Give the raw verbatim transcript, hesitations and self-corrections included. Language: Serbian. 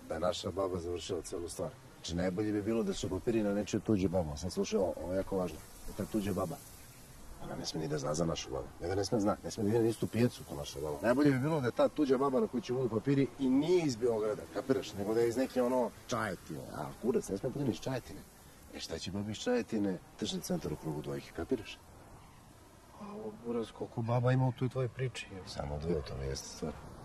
da je naša baba završila celu stvar. Znači, najbolje bi bilo da su papiri na nečiju tuđe baba. Sam slušao, ovo je jako važno. Ta tuđa baba. Ona ne sme ni da zna za našu babu. Ne da ne sme zna, ne sme da vidi na istu pijecu kao naša baba. Najbolje bi bilo da je ta tuđa baba na koju će budu papiri i nije iz Beograda, kapiraš? Nego da je iz neke ono Čajetine. A kurac, ne sme bude ni iz Čajetine. E šta će babi iz Čajetine? Tržni centar u krugu dvojke, kapiraš? A ovo, buraz, koliko baba ima u toj tvojoj priči? Samo dve, to mi jeste stvar.